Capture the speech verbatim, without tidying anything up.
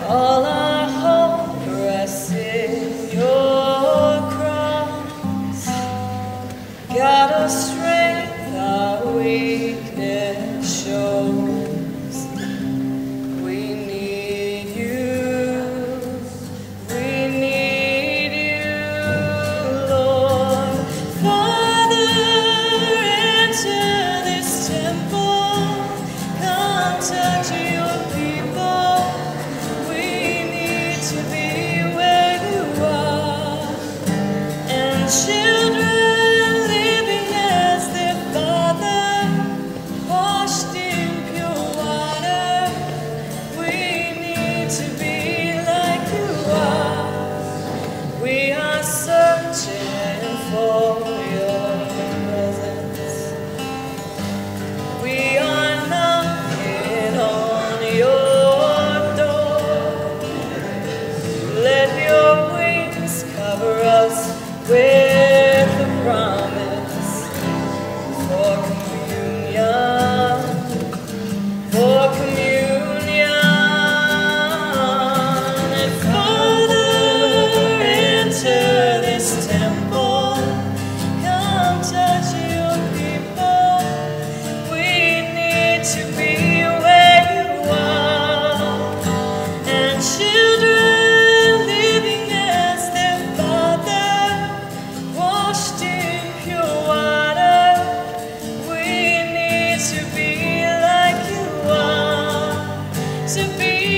All our hope rests in your cross. God of strength, our weakness shows. We need you, we need you, Lord. Father, enter this temple, come touch your people. We need to be where you are, and children living as their Father, washed in pure water. We need to be like you are. We are searching for your presence. We are knocking on your door. Let your wings cover us with the promise for communion, for communion. And Father, enter this temple, come touch your people. We need to be where you are, and children living as their Father, washed in pure water. We need to be like you are, to be